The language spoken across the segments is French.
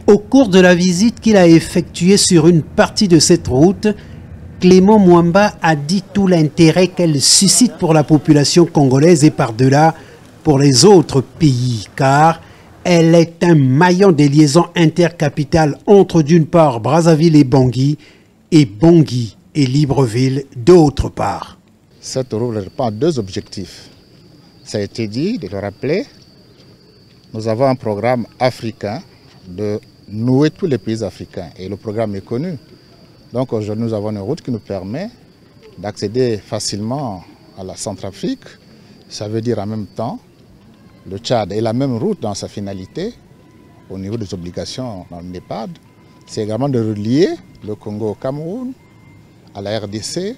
Au cours de la visite qu'il a effectuée sur une partie de cette route, Clément Mwamba a dit tout l'intérêt qu'elle suscite pour la population congolaise et par-delà pour les autres pays, car elle est un maillon des liaisons intercapitales entre d'une part Brazzaville et Bangui et Libreville d'autre part. Cette route répond à deux objectifs. Ça a été dit, de le rappeler, nous avons un programme africain de nouer tous les pays africains et le programme est connu. Donc aujourd'hui nous avons une route qui nous permet d'accéder facilement à la Centrafrique. Ça veut dire en même temps le Tchad est la même route dans sa finalité au niveau des obligations dans le NEPAD. C'est également de relier le Congo au Cameroun, à la RDC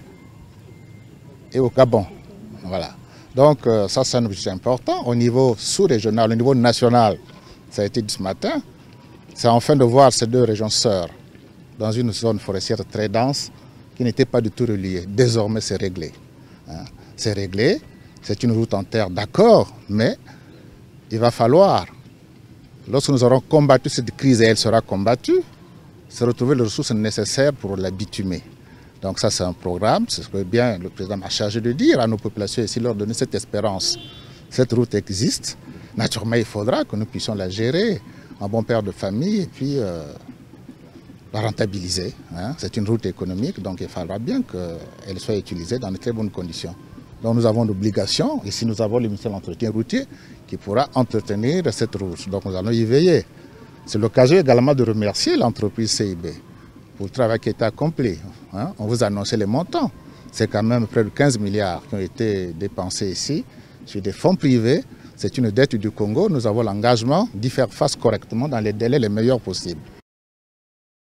et au Gabon. Voilà. Donc ça c'est un objectif important au niveau sous-régional, au niveau national. Ça a été dit ce matin. C'est enfin de voir ces deux régions sœurs dans une zone forestière très dense qui n'était pas du tout reliée. Désormais c'est réglé. C'est réglé, c'est une route en terre, d'accord, mais il va falloir, lorsque nous aurons combattu cette crise et elle sera combattue, se retrouver les ressources nécessaires pour la bitumer. Donc ça c'est un programme, c'est ce que bien le président m'a chargé de dire à nos populations ici, leur donner cette espérance. Cette route existe, naturellement il faudra que nous puissions la gérer en bon père de famille et puis la rentabiliser. C'est une route économique, donc il faudra bien qu'elle soit utilisée dans de très bonnes conditions. Donc nous avons l'obligation, ici nous avons le ministère de l'Entretien routier qui pourra entretenir cette route. Donc nous allons y veiller. C'est l'occasion également de remercier l'entreprise CIB pour le travail qui a été accompli. On vous a annoncé les montants. C'est quand même près de 15 milliards qui ont été dépensés ici sur des fonds privés. C'est une dette du Congo. Nous avons l'engagement d'y faire face correctement dans les délais les meilleurs possibles.